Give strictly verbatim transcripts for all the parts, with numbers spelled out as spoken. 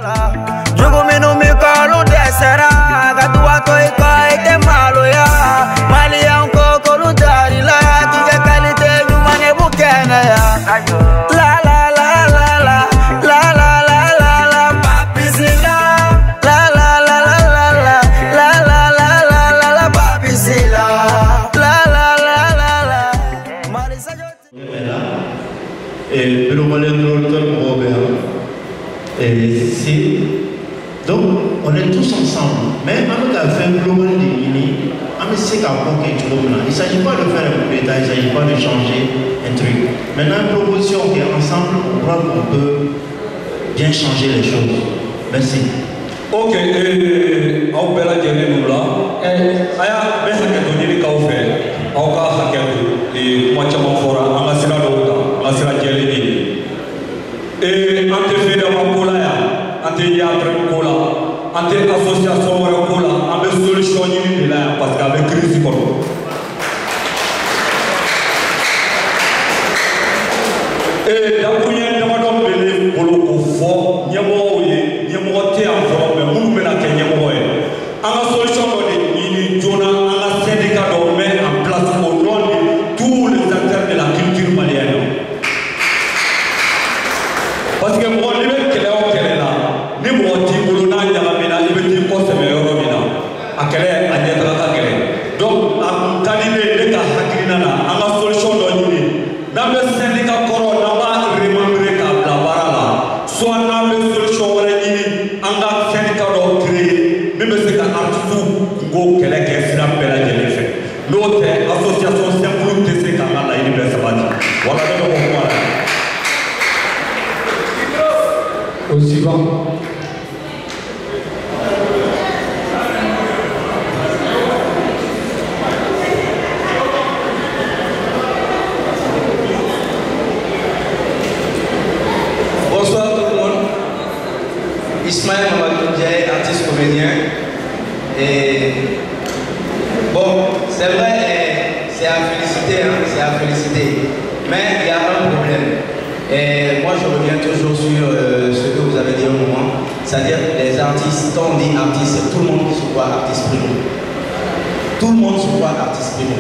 Jugo minu mi kalu desera, gatua toi kai te malo ya. Mali yang koko lu dari la, tiga kali te nyumane bukena ya. La la la la la, la la la la la, papi sila. La la la la la la, la la la la la la, papi sila. La la la la la, Marisa Joti. Et le malin et c'est donc on est tous ensemble, mais on a fait un global de mini, on sait qu'à quoi qu'il il ne s'agit pas de faire un coup d'état, il ne s'agit pas de changer un truc. Maintenant, une proposition qui est ensemble, on croit qu'on peut bien changer les choses. Merci. Ok, et on peut la dire nous là. Aya, mais c'est que tu dis qu'on fait. On va faire et moi tu m'en feras. On va se la donner, on va se la dire. Et on te fait de ma cola, on te y a très cola, on te association de cola, on veut solutionner là parce qu'avec crise comme. Et la première demande de l'élève pour le confort, n'y a pas eu, n'y a pas été en forme, mais nous menons qu'il n'y a pas eu. On a solution de l'île Jona, on a syndicat de mettre en place au nom de tous les acteurs de la culture malienne. Parce que moi, je vais là, ni moi, je vais là, je vais dire quoi, c'est meilleur, à quelle est, à quelle est, donc, à qualifier les cas, à la solution de l'île. Dans le syndicat Coro, on va remembrer qu'à la barra, soit dans le solution de l'île, on a syndicat de créer, même si c'est un artiste ou qu'elle est qu'elle s'est appelée à l'effet. L'autre association simple, c'est ce qu'on a là, il est bien sabati. Voilà le moment. Au suivant. Bonsoir tout le monde. Ismaël Mamadou Ndiaye, artiste comédien. Et bon, c'est vrai, c'est à féliciter, hein, c'est à féliciter. Mais il y a un problème. Et moi, je reviens toujours sur euh, ce que vous avez dit au moment, c'est-à-dire les artistes, quand on dit artiste, tout le monde se voit artiste primo. Tout le monde se voit artiste primo.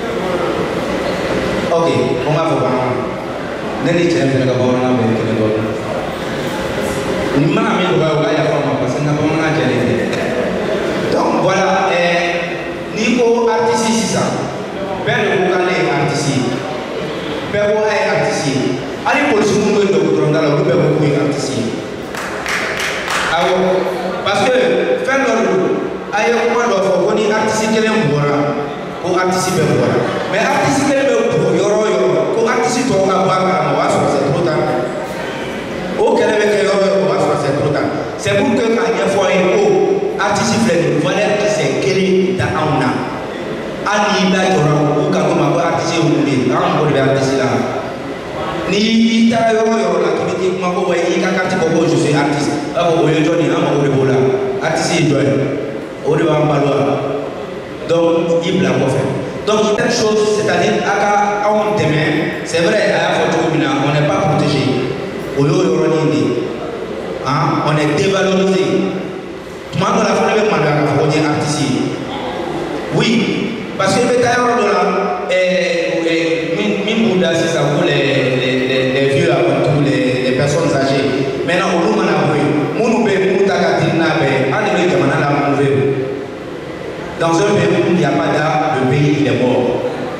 Ok, on va voir. Nani tient que la bonne âme est le bon. Ni m'a mis au bas, il y a pas mal parce que n'a pas mal à. Donc voilà, niveau artiste ici ça. Père de Bougalé artiste. Père de artiste. Allez pour le second de votre dans le groupe beaucoup artiste. Parce que faire l'ordre, aïe comment doit faire qu'on artiste qui est boira, pour participer boira. Mais artiste qui est pour yoro yoro, pour artiste toi on va boire, on va se faire trop tard. Au Québec yoro yoro, on va se faire trop tard. C'est pour que quand il y a fois un haut, artiste fait voilà qui c'est quel dans un an. Ani la yoro, ou quand on va artiste ou bien, on va artiste là. Ni ta yoro yoro la qui dit ma ko way ka ka ti ko je suis artiste abo yo joni na ma ko de bola artiste joy o de ba mbalo donc il bla ko fait donc cette chose c'est-à-dire aka on demain c'est vrai à la photo bina on n'est pas protégé o yo yoro ni hein on est dévalorisé moi dans la fois avec ma la faut dire artiste oui parce que le tailleur de là et mi mi bouda c'est ça pour les les vieux avant tout les, les personnes âgées. Maintenant, on nous a vu, on nous a vu, on nous a vu, on a vu, dans un pays où il n'y a pas d'art, le pays il est mort.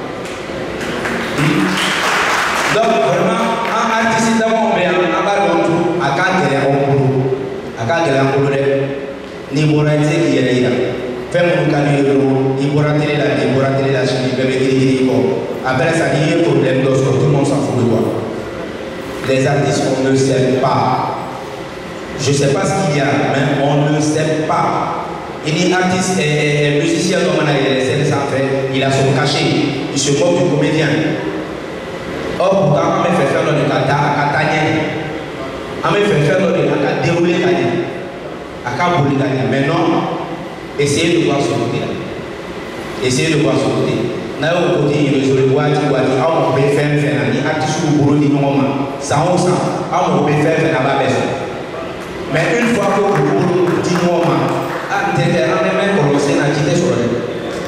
Donc, vraiment, un artiste d'abord, on va dans tout, à quand il est en boulot, à quand il est en boulot, ni moralité qui est là. Fais-moi un il pourra télé là, il pourra télé là, il peut me après ça, il y a un problème, tout le monde s'en fout de quoi. Les artistes, on ne sait pas. Je ne sais pas ce qu'il y a, mais on ne sait pas. Il est artiste et musicien, comme on a les scènes sans fait, il a son cachet, il se moque du comédien. Or, pourtant, on me fait faire le kata à Katania. On me fait faire le kata dérouler Kanya. À Kabouli Kanya. Mais non, essayez de voir ce côté-là. Essayez de voir ce côté. Na yo côté il le wati wati aw mo be fen fen ani artiste bu buru di ngoma sa on sa aw mo be fen fen aba beso mais une fois que vous dites moi, ah, t'es en même commencé à quitter sur le.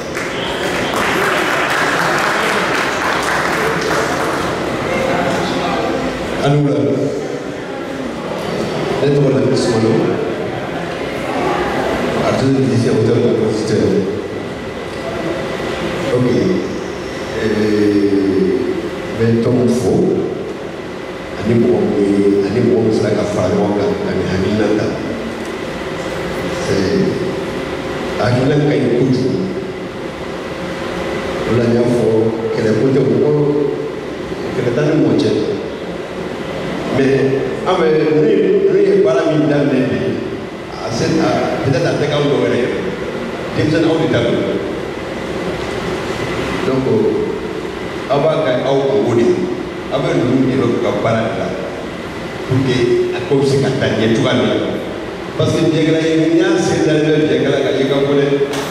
Anula, être la mission, à deux dizaines de compositeurs. Ok. Mais ton faux, ani mɔgɔ min ani mɔgɔ min sera ka fara ɲɔgɔn kan ka nin hakilina ta c'est hakilina ka ɲi kojugu o la n y'a fɔ kɛlɛko tɛ mɔgɔ kɛlɛ t'an ni mɔgɔ cɛ mais an bɛ n'u ye n'u ye baara min daminɛ bi a se a peut-être a tɛ k'aw dɔ wɛrɛ ye denmisɛnnin aw de ta don donc aw b'a kɛ aw kungo de aw bɛ ninnu de ka baara de la pour que a ko bɛ se ka taa ɲɛ cogoya min na parce que jɛgɛla ye n'i y'a sen dalen bɛ jɛgɛla kan i ka ko dɛ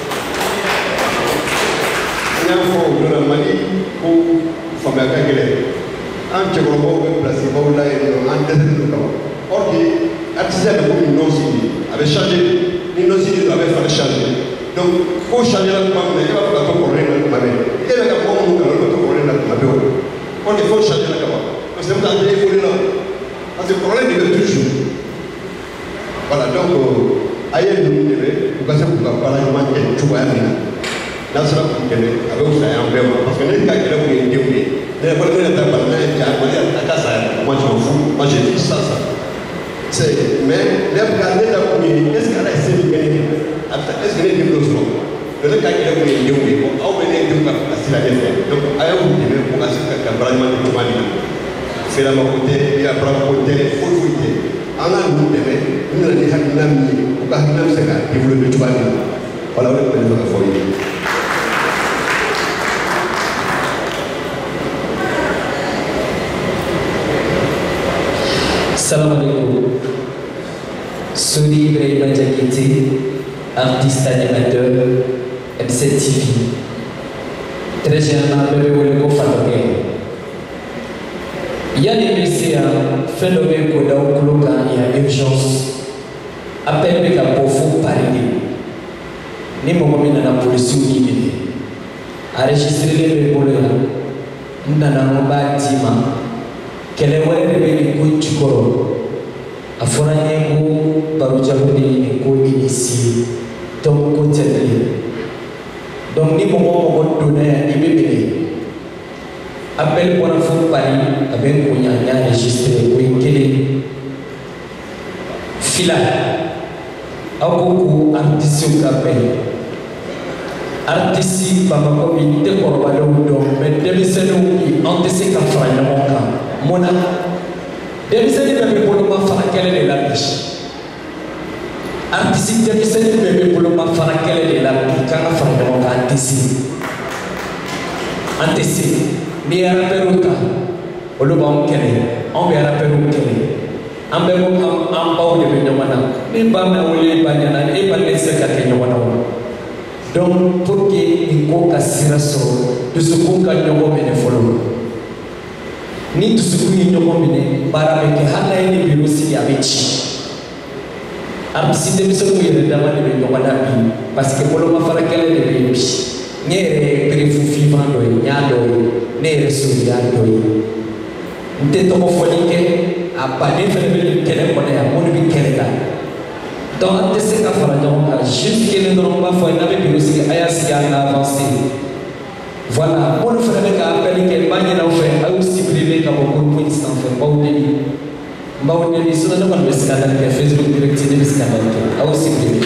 n y'a fɔ o don na Mali ko faamuya ka gɛlɛn an cɛkɔrɔbaw bɛ pilasi baw la yen nɔ an dɛsɛlen don kama or que artisan de komi nɔsiri a bɛ changer ni nɔsiri don a bɛ fari changer donc ko changera tuma min na e b'a fɛ ka to kɔrɔlen na tuma bɛɛ e bɛ ka mɔgɔ minnu kalan olu bɛ to kɔrɔlen na tuma bɛɛ o o de faut changer la kama parce que n bɛ taa bɛɛ évoluer la parce que kɔrɔlen de bɛ toujours voilà donc a ye ninnu dɛmɛ u ka se k'u ka baara ɲuman kɛ cogoya min na n'a sera k'u dɛmɛ a bɛ fisaya an bɛɛ ma parce que ne ka kɛlɛ kun ye denw ye ne yɛrɛ kɔni ne yɛrɛ ta bali n'a ye ja Mali a ka sa moi je m'en fous moi je dis ça ça c'est mais ne ka ne ta kun ye est ce que ala ye se min kɛ ne ye est ce que ne den dɔ sɔrɔ donc ne ka kɛlɛ kun ye denw ye bon aw bɛ ne denw ka place la ne fɛ donc a y'aw dɛmɛ pour ka se ka ka baara ɲuman kɛ cogoya min na feerema ko tɛ yafara ko tɛ foyi foyi tɛ an ka ninnu dɛmɛ u nana ni hakilina min ye u ka hakilina bɛ se ka développer cogoya min na voilà o de tun bɛ ne fɛ ka fɔ ye. Salam alaikum. Sodi Ibrahima Diakité, artiste animateur M sept T V. Très généralement, bébé wole ko fatake. Yani bese ya phénomène ko daw kuloka ya urgence. Appel be ka pofo paride. Ni momo mina na police ni enregistrer le bolo ya. Ndana ngoba tima. Kele wale bebe ko chikoro afona nyengu baruja hodi ko inisi donc ko tele donc ni mo mo ko donner ni bebe appel pour fo pari avec ko nyanya enregistrer ko kele fila ako artiste ka pe artiste baba ko mi te ko ba do mais demisenu ki antese ka fara nyamonka mona demiseni bebe bolo ma fara kele de la biche artiste demiseni bebe bolo ma fara kele de la biche kanga fara de mo antisi antisi ni araperuka olo ba on kele on be araperu kele ambe mo am baw de be nyamana ni ba ma wole ba nyana e ba le se ka ke nyamana donc pour que il ko kasira so de ce qu'on gagne au bene folo ni tusiku yi ɲɔgɔn minɛ baara bɛ kɛ hali n'a ye ni biro sigi a bɛ ci artiste denmisɛnninw yɛrɛ dama de bɛ ɲɔgɔn na bi parce que bolomafara kɛlɛ de bɛ yen bi ne yɛrɛ ye perefu fiman dɔ ye n y'a dɔ ye ne yɛrɛ so y'a dɔ ye n tɛ tɔgɔ fɔli kɛ a baden fɛnɛ bɛ nin kɛlɛ kɔnɔ yan minnu bɛ kɛlɛ la donc an tɛ se ka fara ɲɔgɔn kan juste kelen dɔrɔn n b'a fɔ n'a bɛ biro sigi a y'a sigi an ka avancer. Voilà, on fait avec un appel qui est bagné là, on fait aussi privé comme beaucoup de points sans faire pas au début. Bah au début, si on a pas le scandale qui a fait Facebook direct, c'est le scandale qui a aussi privé.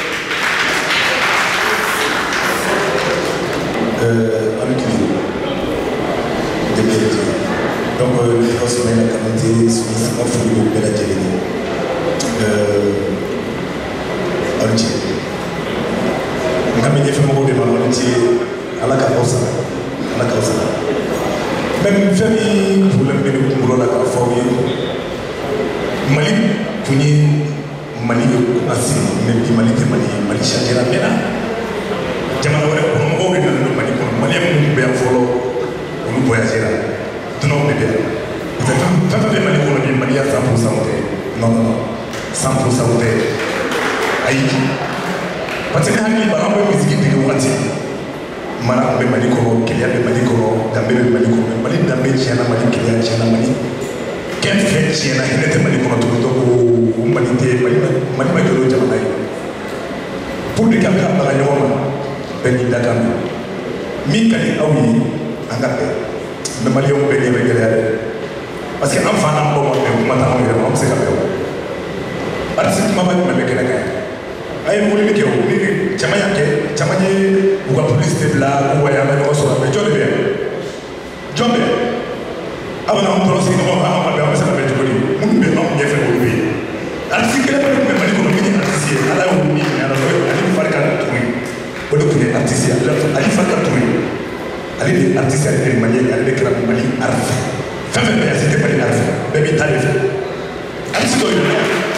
Euh, avec lui, des mérites. Donc, le financement de la communauté, c'est un fouillou de la télé. Euh, on dit. On a mis des femmes au débat, on dit. Ala ka kɔsa ala ka kɔsa même fɛn min problème bɛ ne kunkolo la k'a fɔ aw ye Mali tun ye Mali ye commencé mais bi Mali tɛ Mali ye Mali changé la mɛnna jamana wɛrɛ kɔnɔ mɔgɔw de nana don Mali kɔnɔ Maliyɛn minnu bɛ yan fɔlɔ olu voyagé la dunanw de bɛ yan parce que fɛn fɛn bɛ Mali kɔnɔ bi Mali y'a cent pour cent tɛ non non non cent pour cent tɛ ayi parce que hakili b'a an bɛ misiki dege wagati mara tun bɛ Mali kɔnɔ keleya bɛ Mali kɔnɔ danbe bɛ Mali kɔnɔ Mali danbe tiɲɛna Mali keleya tiɲɛna Mali kɛn fɛn tiɲɛna hinɛ tɛ Mali kɔnɔ tugun donc o Mali tɛ Mali Mali ma jɔ o jamana ye pour que an bɛ ka baga ɲɔgɔn ma bɛɛ n'i dakan don min ka di aw ye an ka bɛn mais maliyɛnw bɛɛ ɲɛ bɛ gɛlɛya dɛ parce que an fa n'an baw ma bɛn kuma t'anw yɛrɛ ma an bɛ se ka bɛn o artiste kumaba jumɛn bɛ kɛnɛ kan yan a ye mobili kɛ o ni caman y'a kɛ caman ye u ka publicité bila k'u wari an bɛ ɲɔgɔn sɔrɔ mais jɔn de bɛ yan jɔn bɛ yan aw bɛna anw dɔrɔn sigi ɲɔgɔn kan anw ma bɛn an bɛ se ka bɛn cogo di minnu bɛ anw ɲɛfɛ olu bɛ yen artiste kelen bɛ tun bɛ Mali kɔnɔ min ye artiste ye ala y'o min ɲɛ ala ale Farika Touré o de tun ye artiste ye ale Farika Touré ale de ye artiste ale de ye maliyɛn ale de kɛra Mali artiste fɛn fɛn bɛ yan c'était Mali artiste bɛɛ b'i ta de fɛ artiste dɔw yɛrɛ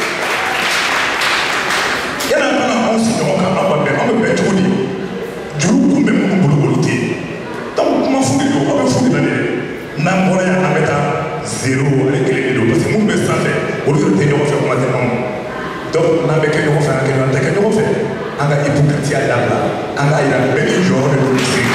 yan'an kana anw sigi ɲɔgɔn kan an ma bɛn an bɛ bɛn cogo di juru kun bɛ minnu bolo olu tɛ yen donc kuma fu de don aw bɛ fu de la de n'an bɔra yan an bɛ taa zéro ale kelen de don parce que minnu bɛ sanfɛ olu yɛrɛ tɛ ɲɔgɔn fɛ kuma tɛ anw donc n'an bɛ kɛ ɲɔgɔn fɛ an ka kɛ ɲɔgɔn tɛ kɛ ɲɔgɔn fɛ an ka hypocrisie dabila an k'a yira bɛɛ ni jɔyɔrɔ de don sigi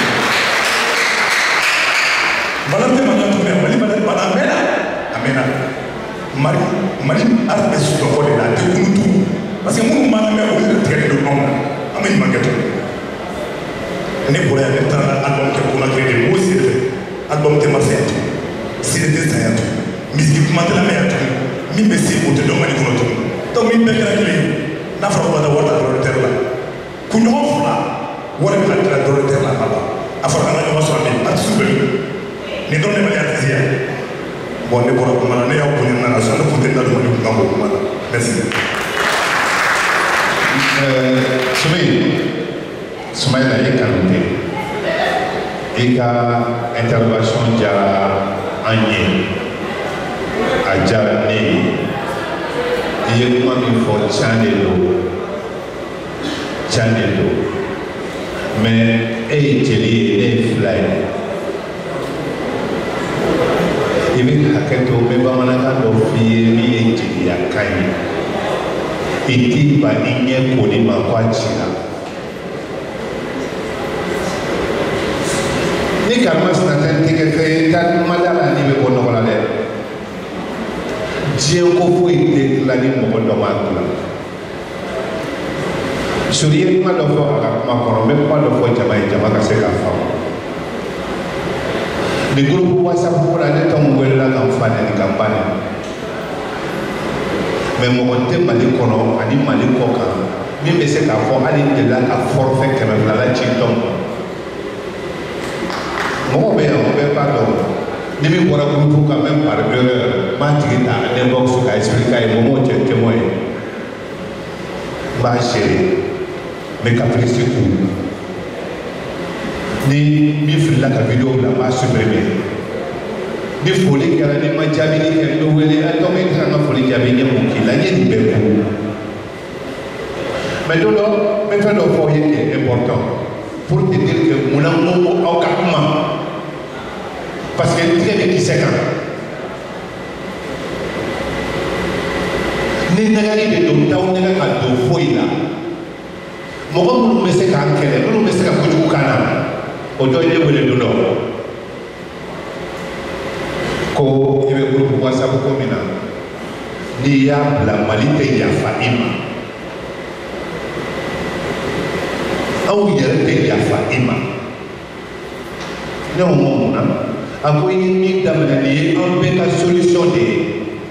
bana tɛ Mali la tuguni Mali bana bana a mɛnna a mɛnna Mali Mali artiste dɔgɔ de la a tɛ kunu tugun parce que minnu b'an lamɛn olu yɛrɛ tigɛlen don anw na an bɛ ɲuman kɛ tuguni ne bɔra yan ne taara album kɛ Conakry de Mo Sire fɛ album tɛ marché yan tuguni Sire tɛ san yan tuguni misiki kuma tɛ lamɛn yan tuguni min bɛ se o tɛ dɔn Mali kɔnɔ tuguni donc min bɛɛ kɛra kelen ye n'a fɔra ko ka taa wari ta dɔrɔnɛtɛri la kunɲɔgɔn fila wari bɛ ka tila dɔrɔnɛtɛri la a la a fɔra an ka ɲɔgɔn sɔrɔ min artiste bɛ nin dɔrɔn de Mali artiste yan bon ne bɔra kuma na ne y'aw bonya nana sɔn ne kun tɛ da don Mali kunkan bɔ kuma na merci. Soumaïla Soumaïla ye Kanouté i ka intervention diyara an ye a diyara ne ye i ye kuma min fɔ tiɲɛ de don tiɲɛ de don mais e ye jeli ye ne ye fila ye i bɛ hakɛ to n bɛ bamanankan dɔ f'i ye min ye jeliya kan ye i t'i ba i ɲɛ koli ma ko a cira ni karima sinatɛ tɛ kɛ fɛn ye taa ma da la n'i bɛ bɔ nɔgɔ la dɛ diɲɛ ko foyi tɛ dilan ni mɔgɔ dɔ b'a dilan sori ye kuma dɔ fɔ a ka kuma kɔnɔ n bɛ kuma dɔ fɔ jama ye jama ka se k'a faamu ni groupe whatsapp ko la ne tɔn welela ka n fa nɛni ka n ba nɛni mais mɔgɔ tɛ Mali kɔnɔ ani Mali kɔ kan min bɛ se k'a fɔ hali n delila ka forfait kɛmɛ fila la ci tɔn mɔgɔ bɛ yan o bɛɛ b'a dɔn ni min bɔra groupe kan même par deux heures n b'a tigi ta inbox ka expliquer a ye mɔmɔw cɛ témoin ye n b'a gérer n bɛ caprice kun ni min filila ka vidéo bila n b'a supprimer ni foli kɛra ni ma jaabili kɛ n bɛ wele a tɔgɔ in kan ka foli jaabi ɲɛ mun k'i la n ye nin bɛɛ kun mais don dɔ n bɛ fɛn dɔ fɔ aw ye qui est important pour te dire que munna n ko aw ka kuma parce que tigɛ bɛ kisɛ kan ni nɛgɛli de don t'aw nɛgɛ ka don foyi la mɔgɔ minnu bɛ se k'an kɛlɛ minnu bɛ se ka kojugu k'an na o dɔ ye ne wele don dɔ ko i bɛ groupe whatsapp ko min na n'i y'a bila Mali tɛ yafa i ma aw yɛrɛ tɛ yafa i ma ne ko mun na a ko i ye min daminɛ nin ye an bɛɛ ka solution de ye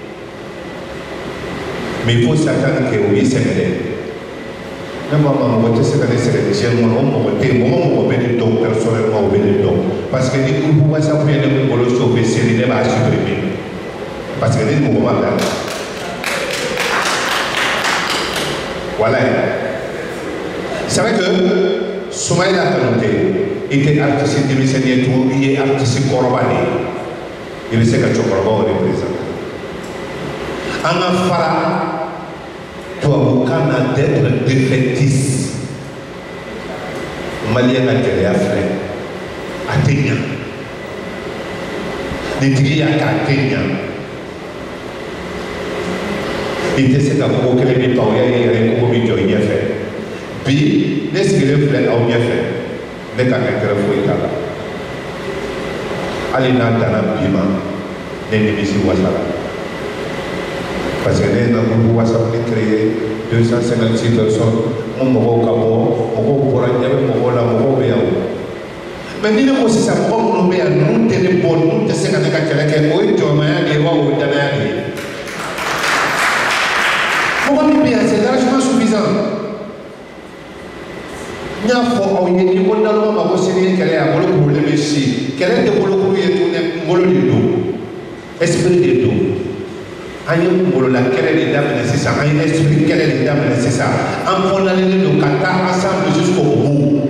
mais il faut s'attendre que o y'i sɛgɛn dɛ ne ko a ma mɔgɔ tɛ se ka ne sɛgɛn diɲɛ kɔnɔ o mɔgɔ tɛ yen mɔgɔ mɔgɔ bɛ ne dɔn personnellement o bɛ ne dɔn parce que ni groupe whatsapp ye ne kun bolo sauver seli ne b'a supprimer parce que ni mɔgɔ ma bila voilà c'est vrai que Soumaïla Kanouté était artiste denmisɛnnin ye tugun i ye artiste kɔrɔba de ye i bɛ se ka cɛkɔrɔbaw représenter an ka fara tubabukan na d'être défaitiste maliyɛn ka gɛlɛya filɛ a tɛ ɲa nin tigi y'a kɛ a tɛ ɲa Il était c'est comme aucun des parents et un commis de rien fait. Puis, n'est-ce qu'il est fait à rien fait? N'est qu'à un téléphone là. Allez dans la bima, n'est ni ici WhatsApp. Parce que les gens WhatsApp est créé deux cent cinquante-six personnes. On m'a dit que mon mon pour aller mon mon la mon bien. Mais ni le aussi ça mon nom bien nous téléphone nous te c'est quand tu as quelqu'un oui tu m'as dit wa ou t'as dit. Mon bien c'est largement suffisant. N'y a pas au yéni on a le ma aussi qu'elle est à mon problème ici. Quel est le problème qui est tout mon dos. Esprit de dos. Aïe, pour la quelle est l'étape nécessaire, aïe, explique quelle est l'étape nécessaire. En prenant le kata ensemble jusqu'au bout.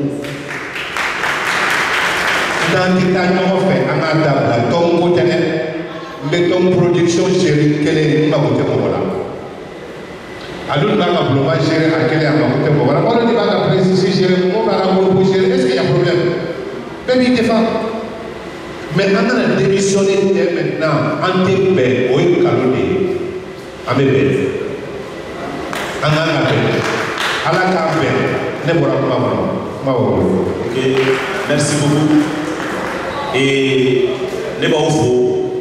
Dans les temps, on fait un adaptation, ton côté, mettons production chérie, quelle est ma côté pour voilà. Alors, on va pouvoir gérer à quelle est ma côté pour voilà. On va la préciser, gérer, on va la pour gérer. Est-ce qu'il y a un problème? Même il défend. Mais on a démissionné maintenant, en termes de oui, calodie. Amen. On a la paix. À la campagne, ne voilà pas. Ok, merci beaucoup. Et ne pas vous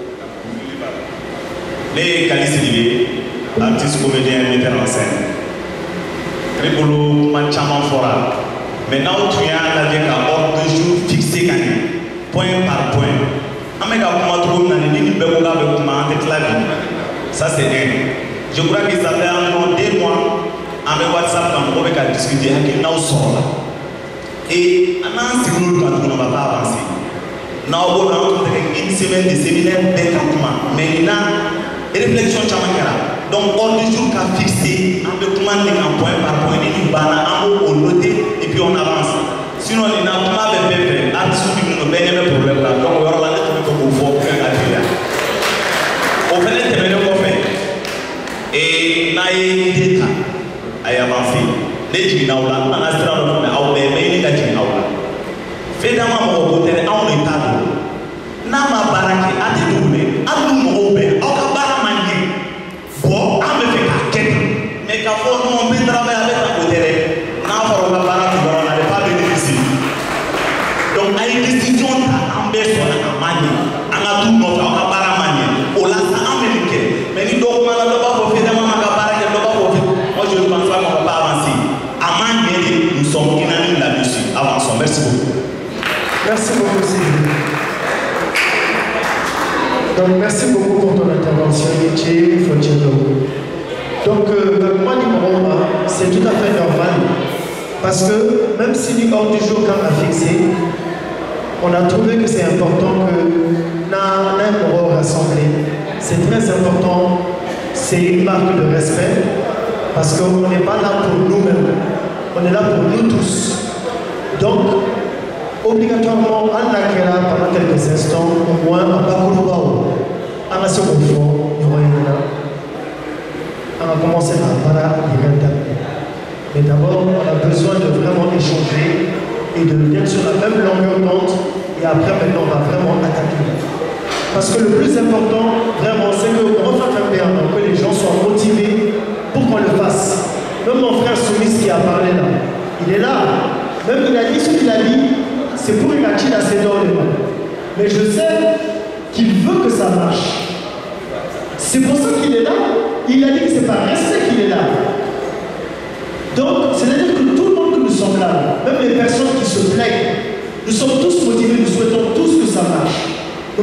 les qualifiés, artistes, comédiens, metteurs en scène. Très beau, manchement fort. Maintenant, tu as la vie à ordre de jour fixé gagné. Point par point. Amega kuma trop na ni ni beko ga be kuma avec la vie. Ça c'est un. Je crois que ça fait environ deux mois avec WhatsApp quand on va discuter avec nous sort là. Et anan si nous quand on va pas avancer. Na on a une semaine de séminaire d'écartement. Maintenant réflexion chamakara. Donc ordre du jour qu'a fixé en de comment en point par point ni bana en on noter et puis on avance. Sinon, il n'a pas de bébé, artiste qui nous mène le problème là. Donc, on va aller tout le monde pour faire la vie. On fait les témoignages qu'on fait. Et naïe d'État a avancé. Les djinns là, on a assuré le monde à ouvrir, mais il y a des djinns là. Finalement, mon côté, on est à l'eau. Nama baraki a des doublés, à nous ouvrir, on va pas manier. Bon, on me fait la quête. Mais quand on peut travailler avec la côté, on va pas la donc, il y a des décisions qui sont besoin de manier. On a tout notre appareil manier. On l'a américain. Mais nous devons pas faire des appareils. Moi, je ne pense pas qu'on ne va pas avancer. À manier, nous sommes unanimes là-dessus. Avançons. Merci beaucoup. Merci beaucoup, Sylvie. Donc, merci beaucoup pour ton intervention, Yéché Fodjelo. Donc, euh, moi, numéro un, c'est tout à fait normal. Parce que même si l'ordre du jour qu'on a fixé, on a trouvé que c'est important que nous nous rassemblés. C'est très important, c'est une marque de respect, parce qu'on n'est pas là pour nous-mêmes, on est là pour nous tous. Donc, obligatoirement, on a créé là pendant quelques instants, au moins, à Bakoulobao, à la seconde fois, on va commencer à parler de mais d'abord, on a besoin de vraiment échanger et d'être sur la même longueur d'onde. Et après, maintenant, on va vraiment attaquer. Parce que le plus important, vraiment, c'est qu'on refasse un bien, que les gens soient motivés pour qu'on le fasse. Même mon frère Soumis qui a parlé là, il est là. Même il a dit ce qu'il a dit, c'est pour une activité assez d'ordre. Mais je sais qu'il veut que ça marche. C'est pour ça qu'il est là. Il a dit que c'est par respect qu'il est là. Donc, c'est-à-dire que tout le monde que nous sommes là, même les personnes qui se plaignent, nous sommes tous motivés, nous souhaitons tous que ça marche. Donc,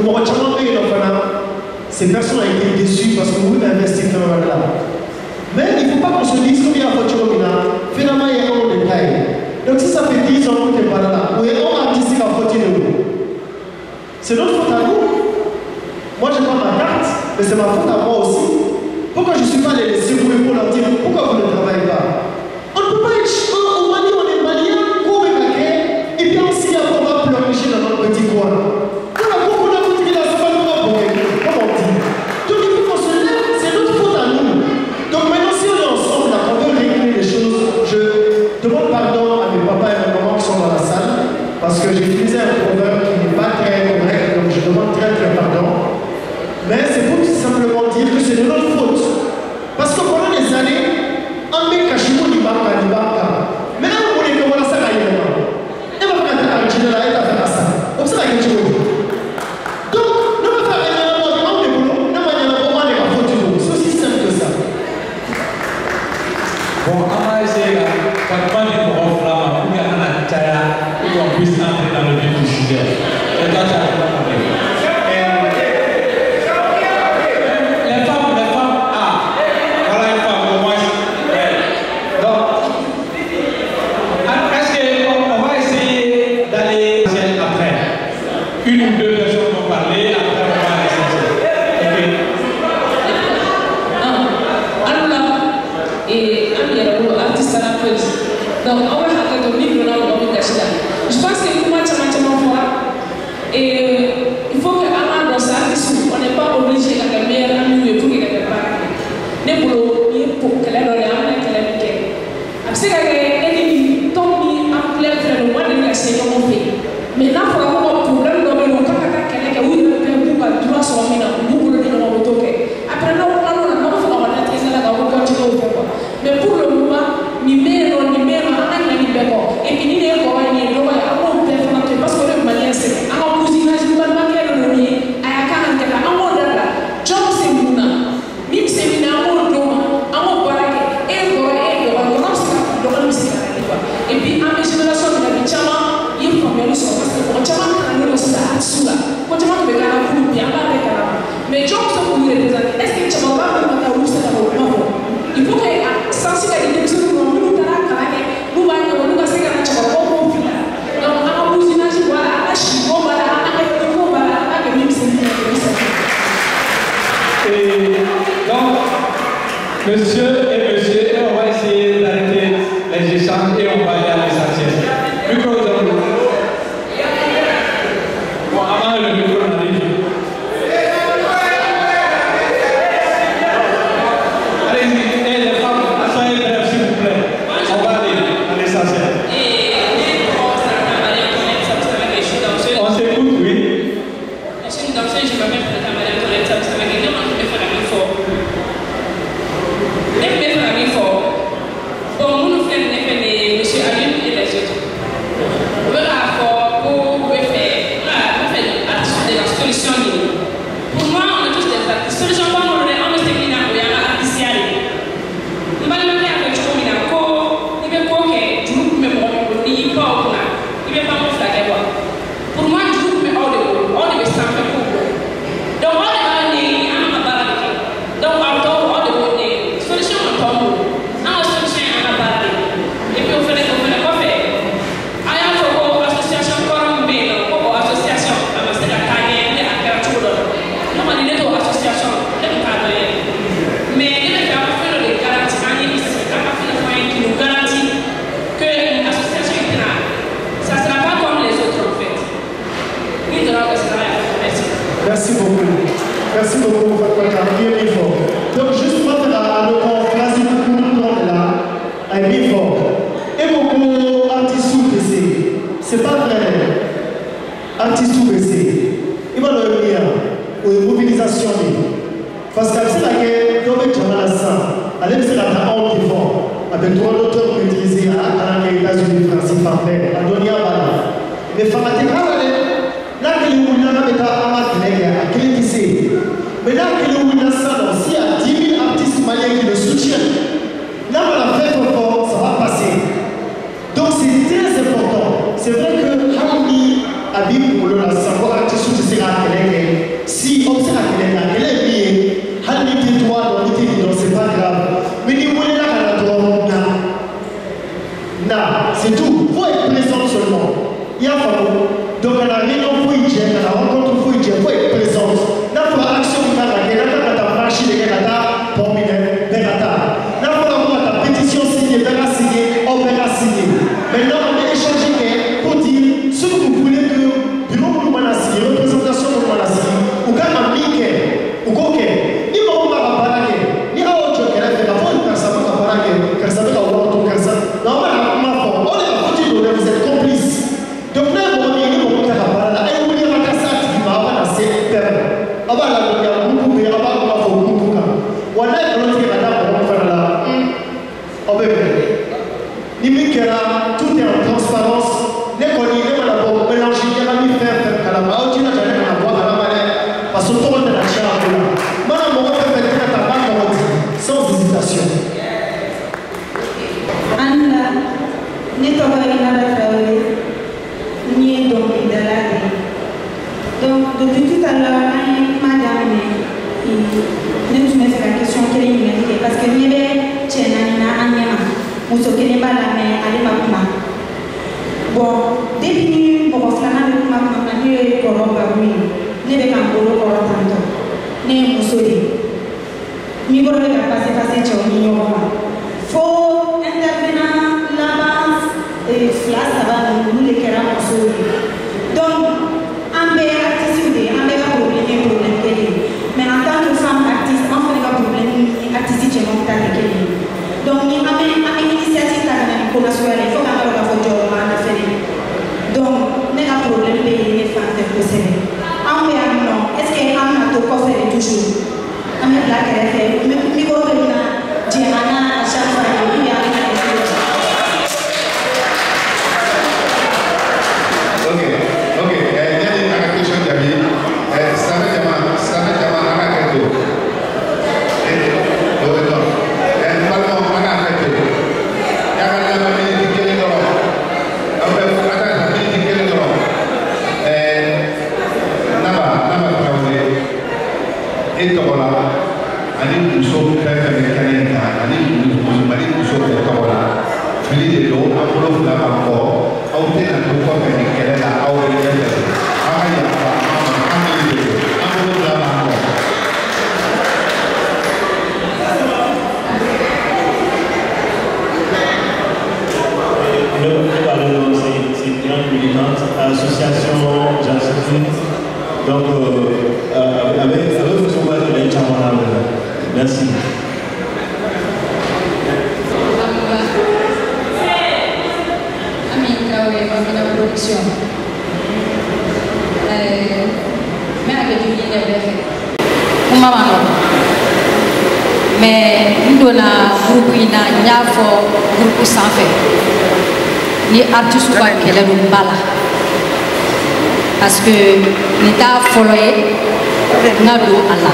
ces personnes ont été déçues parce que vous investissez dans là. Mais il ne faut pas qu'on se dise qu'il y a un voiture finalement il y a un détail. Donc, si ça fait dix ans que tu n'es pas là, où est on artistique à faute de nous? C'est notre faute à nous. Moi, je prends ma carte, mais c'est ma faute à moi aussi. Pourquoi je ne suis pas les laisser pour leur dire pourquoi vous ne travaillez pas? On ne peut pas être on va dire on est malien, on est maquet, et puis on s'y a on va pleurnicher dans notre petit coin. On a beaucoup de choses qui ne sont pas pour comment on dit. Donc il faut qu'on se lève, c'est notre faute à nous. Donc maintenant, si on est ensemble, là, on veut régler les choses, je demande pardon à mes papas et mes mamans qui sont dans la salle, parce que j'ai utilisé un proverbe qui n'est pas très correct, donc je demande très très pardon. Mais c'est pour simplement dire que c'est de notre faute. Parce Bon, on va essayer la campagne pour offrir pour qu'on a Tchaya pour qu'on puisse entrer dans le vif du sujet. Et donc, ça va parler. Les femmes, les femmes, ah, voilà une femme pour moi. Donc, est-ce qu'on va essayer d'aller après? Une ou deux personnes vont parler, après on va aller chercher. Ok. Et un artiste à la pause. Donc, on va faire un livre dans le monde. Je pense que moi, tu m'as dit, et il faut que avant dans ça, on n'est pas obligé à la meilleure amie pour qu'il ait pas. Mais pour le pour qu'elle ait l'homme, qu'elle ait le c'est qu'elle est tombée en plein frère, le mois de la seigneur mon pays. Maintenant, il faut avoir un problème dans le monde, quand elle est oui, le père pour qu'elle doit s'en mettre dans le monde de l'homme autoqué. Après, non, non, non, non, il faut avoir la thèse là, on va continuer au fait. Mais pour le moment, ni mère, ni mère, on a ni bébé. Et puis, ni les corps, ni les lois, on peut faire parce que le malien, c'est un cousinage, je ne vais pas faire le mien, à la quarantaine, à un mot là, John c'est Mouna, Mim c'est Mina, un mot d'homme, un mot baraque, et le roi, et le roi, on a ce qu'on a mis et puis, en mes générations, il y a des chamans, il faut bien le savoir, parce que quand chaman a le ça, sous là, quand chaman veut gagner pour bien, pas avec la mais John c'est pour lui représenter, est-ce que chaman va me mettre où c'est la roue? Il faut que sensibiliser les gens nous nous nous va nous nous c'est que chaman va au fil là. Donc, en cousinage, voilà, à Chico, voilà, à Chico, voilà, à Mim c'est Et donc, monsieur et monsieur, on va essayer d'arrêter les échanges et on va aller à l'essentiel. Micro de vous. Bon, avant le micro, on arrive. Allez-y, et les femmes, soyez brefs s'il vous plaît. On va aller à l'essentiel. On s'écoute, oui. Je suis une danseuse, je m'appelle Marie Antoinette, ça veut dire que je vais faire la même fort. Je vais faire la même fort. Bon, nous faisons les monsieur Alim et les autres. On veut la fort pour faire la solution. Pour moi, on est tous des artistes. Solution, pas on est en train de faire un artiste. Nous allons faire un peu de choses. Il y a quoi que du coup, mais bon, il n'y a pas au plan. Il n'y a pas au flag. Pour moi, du coup, mais on est sans faire pour vous. Donc, on est dans les en barrage. Donc, on est des solutions en tombe. On solution en barrage. Et puis, on fait les quoi faire. Il y a une association comme Bénin, une association, c'est la carrière, la créature. Non, on est une association, c'est une carrière. Mais il y a un peu de garantie, qui nous garantit que l'association est là. Ça ne sera pas comme les autres en fait. Oui, de là, c'est là. Merci. Merci beaucoup. Merci beaucoup, Fatma. Bien fort. Donc, juste pour faire à notre phrase pour nous là, à bien fort. Et beaucoup artistes sous-baissés. C'est pas vrai. Artistes sous-baissés. Il va le dire aux mobilisations. Parce que c'est la guerre, il y a ça. Allez, c'est la honte qui fort. Avec trois auteurs maîtrisés à les États-Unis, France, Parfait, à Donia Bala. Mais Famaté, là, que le Mouna est à Amadé, à Kélétissé. Mais là, que le Mouna Salon, s'il y a dix mille artistes maliens qui le soutiennent, là, on a fait fort, ça va passer. Donc, c'est très important. C'est vrai que Hamdi Habib pour le savoir artiste soutien à Kélé, si on sait à Kélé, à Kélé, Hamdi tais-toi, donc c'est pas grave. Mais il voulait là, à la droite, non, c'est tout. Il faut être présent seulement. Il y a pas donc à la réunion, il faut y dire, à la rencontre, il faut y dire, il faut être présent. Là, il faut action, il faut la marche, il faut la pour mine, il faut la pétition signée, il faut la signer, on va la signer. Maintenant, on a échangé pour dire ce que vous voulez que bureau pour nous la signer, représentation pour nous la signer, ou quand même Mickey, ou Coquet, ni mon papa parler, ni à autre qu'elle a fait la faute, car ça va parler, car ça va avoir tout, car ça. Non, on est à côté de vous êtes complices. Donc là, on est venu pour faire la parole. Et vous voulez la cassette qui va avoir la C P R. Avant la dernière, vous pouvez avoir la faute, vous pouvez. On a un autre madame, on va faire la. On va faire. Limite que là, tout est en transparence. Les collègues, les malabos, mélanger, il y a la mi faire, faire la main, tu n'as jamais à boire à la manette. Parce que tout le monde est la chair à là. Madame, on va faire faire la tabac, sans hésitation. ne tɔgɔ ye Naba Traoré, n ye dɔnkilidala de ye. Donc depuis tout à l'heure an ye kuma daminɛ ne tun bɛ fɛ ka question kelen ɲininkali kɛ parce que ɲɛ bɛ cɛ naani na an ɲɛma muso kelen b'a la mais ale ma kuma. Bon depuis ni mɔgɔ filanan bɛ kuma kuma na ne ye kɔrɔ babu ye ne bɛ ka n bolo kɔrɔ tantɔ ne ye muso de ye. Micro bɛ ka pase pase cɛw ni ɲɔgɔn ma fo intervenant laban fila saba ninnu olu de kɛra musow ye. Donc an bɛɛ ye artiste de ye an bɛɛ ka problème ye problème kelen ye mais en tant que femme artiste an fana ka problème ni artiste cɛmanw ta tɛ kelen ye. Donc ni an bɛ an bɛ initiative ta ka na ni ko nasuguya la il faut k'an ka dɔn k'a fɔ jɔyɔrɔ b'an na fɛnɛ. Donc ne ka problème bɛ yen ne fan fɛ kosɛbɛ. An bɛ yan nɔ est ce que an bɛna to kɔfɛ de toujours an bɛ bila kɛrɛfɛ micro bɛ na jɛ an na à chaque fois de ou bien an bɛna Ok, ok. Il y a une question d'Ami. Ça va jamais, ça va jamais à la tête. Et donc, et parlons à la tête. Il y a la famille qui est là. On peut attendre la famille qui est là. Et Naba, Naba Traoré. Et Togola, ani muso fɛn fɛn bɛ kɛnɛ in kan ani Mali muso bɛ Togola. Fili de don an bolo fila b'an kɔ. Aw tɛna to kɔfɛ nin kɛlɛ la aw bɛ ɲɛfɛ. Aw ka yafa an ma an bɛ de don an bolo fila b'an kɔ. Le Balolo, c'est une grande militante, association Jassine. Donc, euh, avec avec vous, vous avez les champions. Merci. Production. Euh, mais avec du bien de Kuma mano. Mais nous donnons groupe ina nyafo groupe sanfé. Ni artiste ba kele mbala. Parce que l'état folloyé ngado Allah.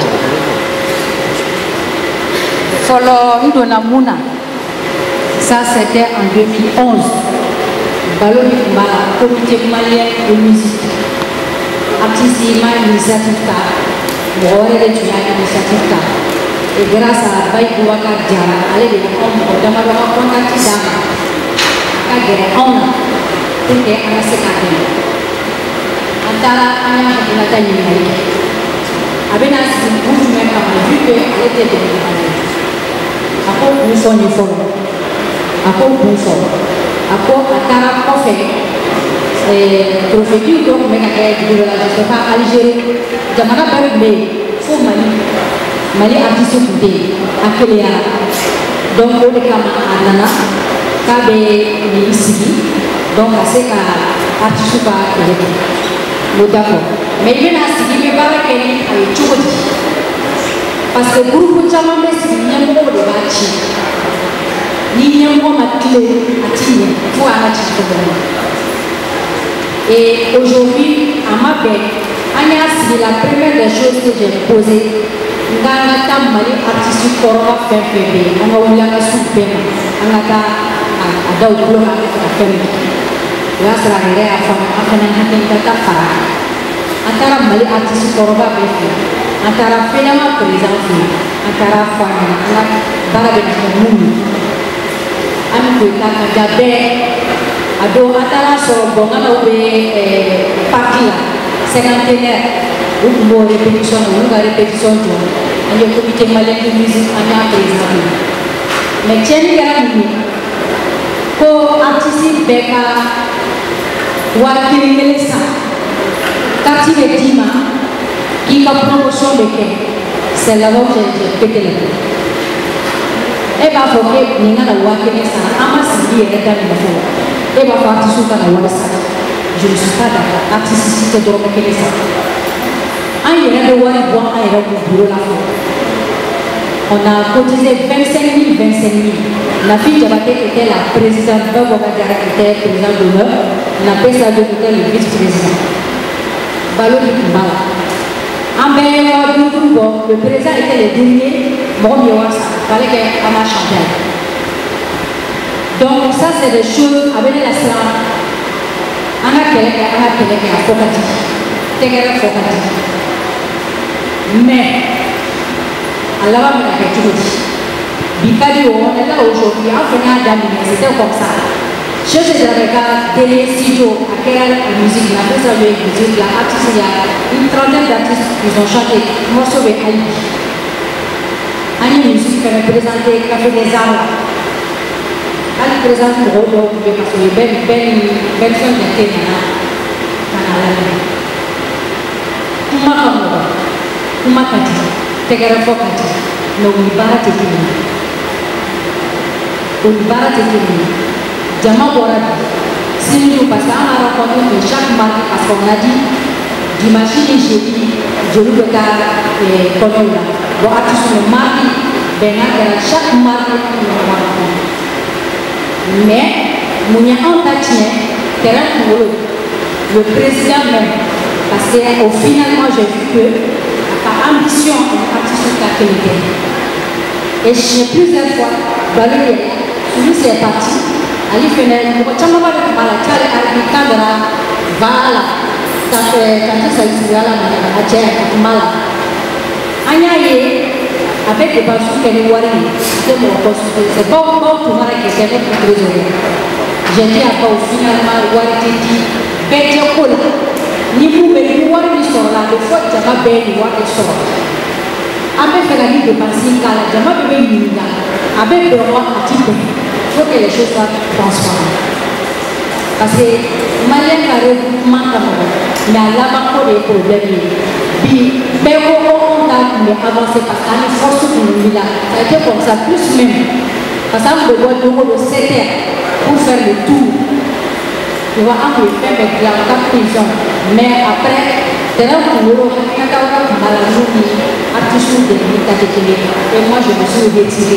Follow nous donnons Mouna. Ça c'était en deux mille onze. Ballon Mbala, comité malien de musique. Artiste initiative ta, bon elle est une initiative ta. Et grâce à Baye Boubacar Diarra, allez les hommes, on demande à contact d'âme. Kagere on, pour que on a ce cadre. Antara anya de la taille numérique. Abena si vous même pas vu que elle était de l'année. Après vous son uniforme. Après vous son. Ako atara kɔfɛ ɛɛ profetiw dɔ tun bɛ ka kɛ dugu dɔ la parce que ka Algérie jamana bɛɛ tun bɛ yen fo Mali Mali artiste tun tɛ yen a keleyara donc o de kama a nana k'a bɛ nin sigi donc ka se ka artiste ka kɛlɛ kɛ o d'accord mais i bɛna sigi i bɛ baara kɛ ni a ye cogo di parce que groupe caman bɛ sigi ɲɛmɔgɔw de b'a ci. Ni ɲɛmɔgɔ ma tile a ti ɲɛ fo a ka ci cogo et aujourd'hui a ma bɛn an y'a sigi la première des choses que j'ai posé n ka an ka taa Mali artiste kɔrɔba fɛn fɛn bɛ yen an ka wuli an ka su bɛɛ ma an ka taa a da u tulo kan ka fɛn min o y'a sɔrɔ a yɛrɛ y'a faamu an fana hakilina ta fara an taara Mali artiste kɔrɔba bɛɛ fɛ an taara FENAMA président fɛ an taara fɔ a ɲɛna an ka baara bɛ na kɛ mun ye. Ami ko ta ka ja bɛɛ a don an taara sɔrɔ bɔnganaw bɛ parti la cinquantenaire u tun b'o répétition na olu ka répétition jɔ an ye comité malien de musique an y'a président mais tiɲɛni kɛra mun ye ko artiste bɛɛ ka wa kelen kelen san carte bɛ d'i ma k'i ka promotion bɛ kɛ c'est là-bas que j'ai pété le coup. E b'a fɔ ke nin kana wa kelen sara an ma sigi yɛrɛ daminɛ fɔlɔ e b'a fɔ artiste kana wari sara je ne suis pas d'accord artiste si tɛ dɔrɔmɛ kelen sara an yɛrɛ bɛ wari bɔ an yɛrɛ kun bureau la fɔlɔ on a cotisé vingt-cinq mille vingt-cinq mille Nafi Diabaté était la présidente Baboka Diarra était président d'honneur Nafi Sadio était le vice-président Balo de Kumbala en bɛɛ wa duuru bɔ le président était le dernier mɔgɔ min ye wari sara fallait que an ma chanter Donc ça c'est des choses avec la slam. On a quelqu'un, on a quelqu'un à Fokati. Tegera Fokati. Mais, alors on a quelque chose. Bikadi on est là aujourd'hui, on fait un dame, c'était comme ça. Je sais que les studios, à quelle musique, la personne de la musique, l'artiste, il y a une trentaine d'artistes qui ont chanté. Moi, je vais aller. Une musique qui me présentait Café des Arts. Elle présente le rôle de parce que ben ben ben son de Kenya na kuma kamo kuma kati tegara fokati no ubara tekini ubara tekini jama bora sindu parce qu'on a rencontré chaque marque parce qu'on a dit dimanche et jeudi je lui peux faire connu là bon artiste le mardi ben chaque marque mais mon entretien terrain pour le président même parce que au finalement j'ai vu que par ambition une artiste de qualité et j'ai plusieurs fois balayé celui c'est parti ali fenêtre pour chama ba de mala chale ali cadra vala quand quand ça ici là la chère mala anyaye avec des bases que les warriors c'est mon poste c'est pas pas pour moi que c'est notre trésorier j'ai dit à pas au finalement warrior dit bête cola ni vous mais warrior sur là de fois tu vas bien warrior sur avec la vie de passer là jamais bébé minga avec le roi à type faut que les choses soient transparentes parce que malien carré manque mais à la bas pour les problèmes puis mais on a avancé parce qu'il y a une force pour nous là ça a été comme ça plus même parce qu'on peut voir de sept heures pour faire le tour tu vois on peut faire avec la carte prison mais après c'est là où on a fait un maladie artiste de l'État de Québec et moi je me suis retiré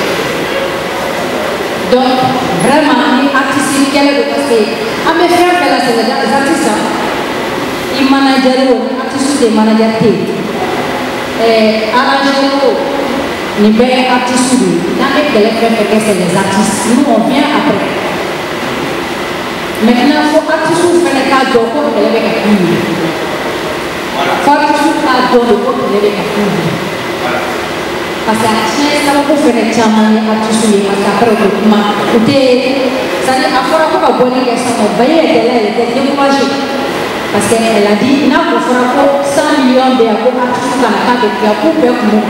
donc vraiment les artistes qui allaient parce que à mes frères là c'est les artistes ils managent les artistes des managers eh arrangez-vous ni bien artistes dans les les frères c'est les artistes nous on vient après maintenant faut artistes faire les cas d'or pour les avec lui faut artistes cas d'or pour les avec lui parce que tiens ça va pour faire les chamans artistes les parce qu'après le comment écoutez ça dit à fora pour bonne question on va y aller là il était découragé parce qu'elle a dit n'a pas fera cent millions d'euros à tout dans la carte de pour faire comme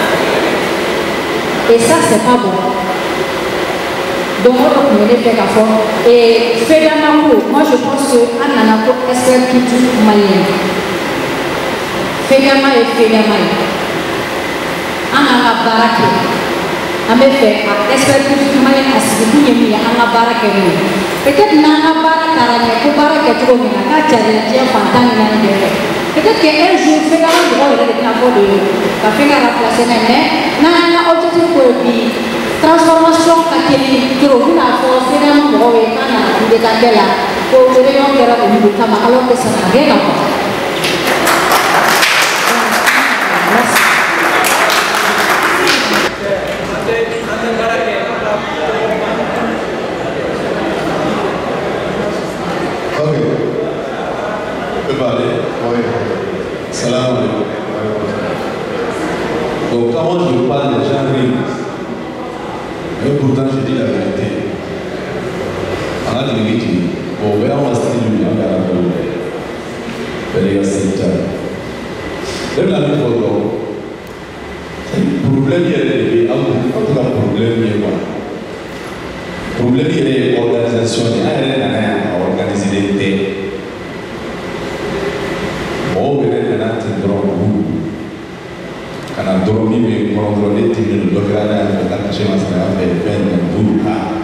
et ça c'est pas bon donc on va mener faire fort et finalement moi je pense que on a un peu expert qui tout malien finalement et finalement on a la baraque on a fait expert qui tout malien à ce que nous y a on a baraque peut-être n'a pas caractère pour baraque tout le monde a caractère qui est fantastique peut-être qu'un jour finalement on va aller dans le de la finale remplacer mais n'a objectif pour puis transformation qui qui on a fait finalement on va dans des cas là pour réunion de la communauté alors que ça n'a rien à voir. Salam alaikum. Donc quand je parle des gens rient, mais pourtant je dis la vérité. On a dit que bon, on va se dire on va la faire. Mais c'est ça. Même la même fois, le problème il est en tout cas problème il est quoi? Problème il est organisation. Il y a rien à organiser des thèmes. Bon, on est dans un drone. Quand on drone, il faut contrôler tout le monde. Quand on a un cachet, on a fait peine de bout.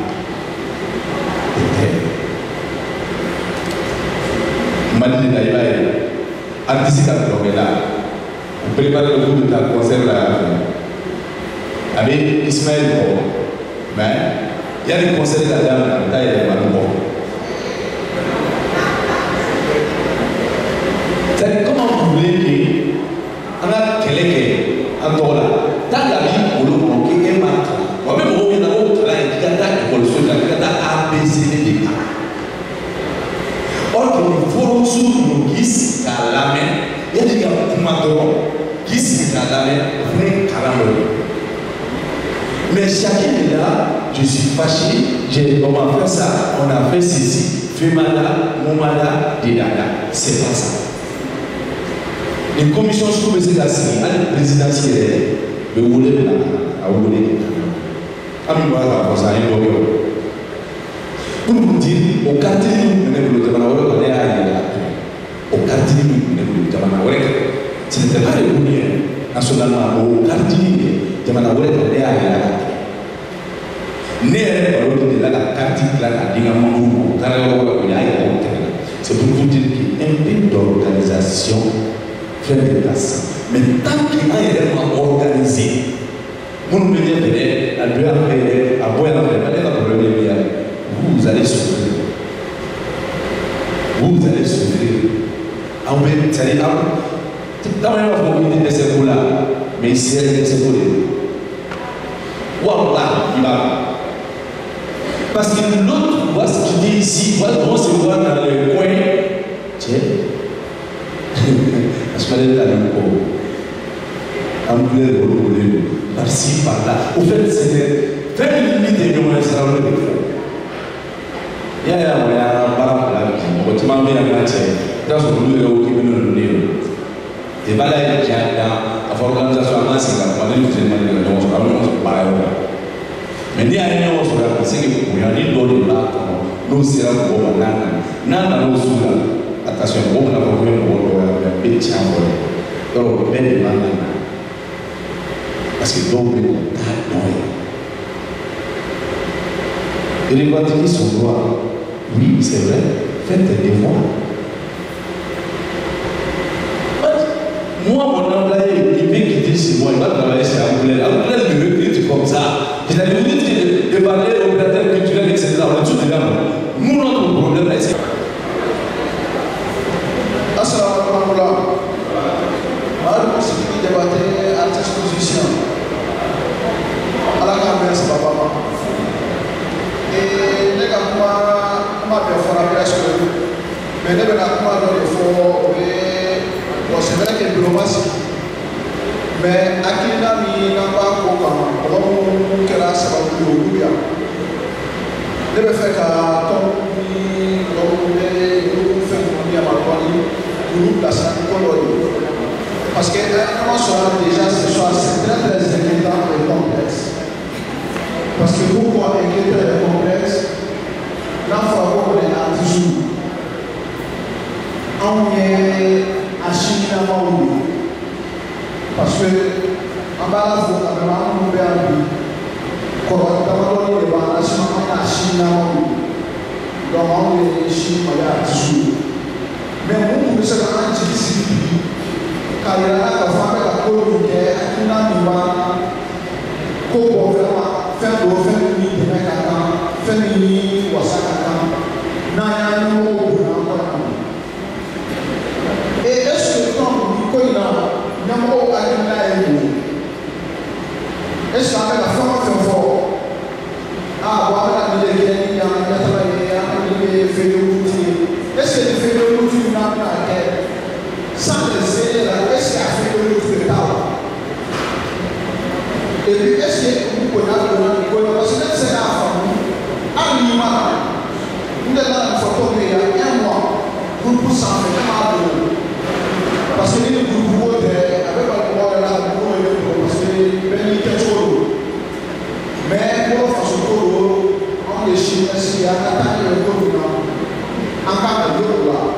Mali d'ailleurs, artiste à drogue là. On prépare le bout de ta concert là. Avec Ismaël, mais il y a des concerts là dans la taille de Malbo. C'est comment vous voulez que on a quelqu'un en dollar. Dans la vie, on le manque et manque. Moi même on est dans l'autre là, il y a des pour le soutien, il y a j'ai comment faire ça, on a fait ceci, Femada, Momada, Didada. C'est pas ça. Les commissions sous le Ségassi, à la présidentielle, le volet de la à voler. Ami voilà, pour ça, il y a pour vous dire, au quartier, nous ne pouvons pas aller à au quartier, nous ne pouvons pas aller. Ce n'était pas le premier nationalement, au quartier, nous ne pouvons pas aller à c'est pour vous dire qu'il y a un peu d'organisation fait des places. Mais tant qu'il y a un élément organisé, vous ne venez pas à deux après, à boire vous allez souffrir. Vous allez souffrir. En fait, ça dit, dans la communauté de ces là mais ici, il y a ces là. Wallah, il va. Parce que l'autre voit ce qu'il dit ici, voit comment se voit dans le coin. Tiens, je vais aller dans le coin. En plein de l'eau, par-ci, par-là. Au fait, c'est faire une limite de mon extraordinaire de faire. Il y a un moyen à parler, tu m'as mis un matin, dans ce que nous qui venons de nous. Des balays qui ont dans l'organisation massive, on a eu des manières de se parler. Mais il y a un autre qui est que nous avons donné là, nous serons pour nous. Nous avons nous attention, nous avons vu un petit envoi. Donc, bien évidemment, parce que donc, nous avons et les pratiques sont droits. Oui, c'est vrai, faites des devoirs. Moi, mon employé, il veut quitter chez moi, il va travailler chez Angoulême. Angoulême me recrute comme ça. Je l'ai dit de parler au opérateur culturel, et cetera. On est tous dedans. Nous, notre problème, c'est. Assalamu alaikum. Moi, je suis débatté à cette exposition. À la caméra, c'est pas papa. Et les gars, moi, je vais faire la presse. Mais les gars, moi, je vais faire. Bon, c'est vrai qu'il y a une diplomatie. Mais à qui n'a mis n'a pas encore, comme qu'elle a sa vie au Libya. Je vais faire qu'à ton pays, comme nous faisons à ma famille, nous plaçons à l'école. Parce que comment sera déjà ce soir, c'est très très inquiétant et complexe. Parce que pourquoi inquiétant et complexe, l'enfant on est à toujours. On est à Chine parce que en bas la faute, on a un peu à lui. Quand on a donné les bandes, on a Chine donc on est Chine à toujours. Mais on peut se rendre ici, car il y a la femme qui a connu qui n'a pas comment faire faire le faire ni de mettre à temps, faire ni ou ça à temps, n'a rien de nouveau. Et est-ce que quand vous dites qu'il y a un mot à l'île, est-ce qu'avec la femme fait fort? Ah, voilà, il y a un fait de l'outil. Est-ce que le fait de l'outil n'a pas la tête? Sans le essayer, est-ce qu'il y a fait de l'outil de table? Et puis, est-ce que vous connaissez parce que c'est la femme, à l'image, nous avons une photo il y a un mois, vous pouvez s'en faire mal. Parce que les groupes avec le pouvoir de la parce que les pétrole. Mais pour faire ce colo, on est chez les Chinois, on le colo en cas de là.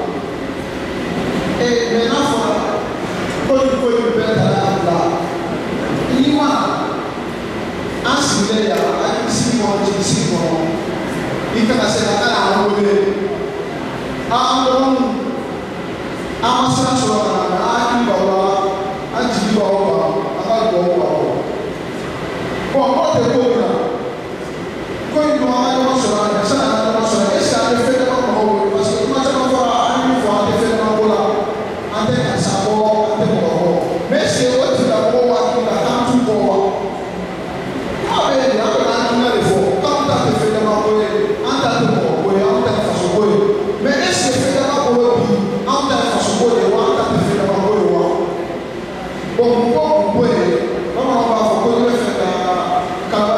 Et maintenant, quand il faut une belle là, il y a un signe à six mois, six mois, il fait la sénat à un moment. Amasa sura na aki bawa anti bawa aka bawa bawa bon moi te ko na ko ni mo ana sura na sana na sura est-ce que le fait de ko parce que moi je me vois ani fois de faire na bola ante ka sabo ante ko mais c'est autre la ko wa ki na kan tu ko wa ah ben là on a une le faux quand tu as fait de ma ko ante ko ko ante ka so ko mais est-ce que fait de ma ko ante bon, bon, bon, comment on va faire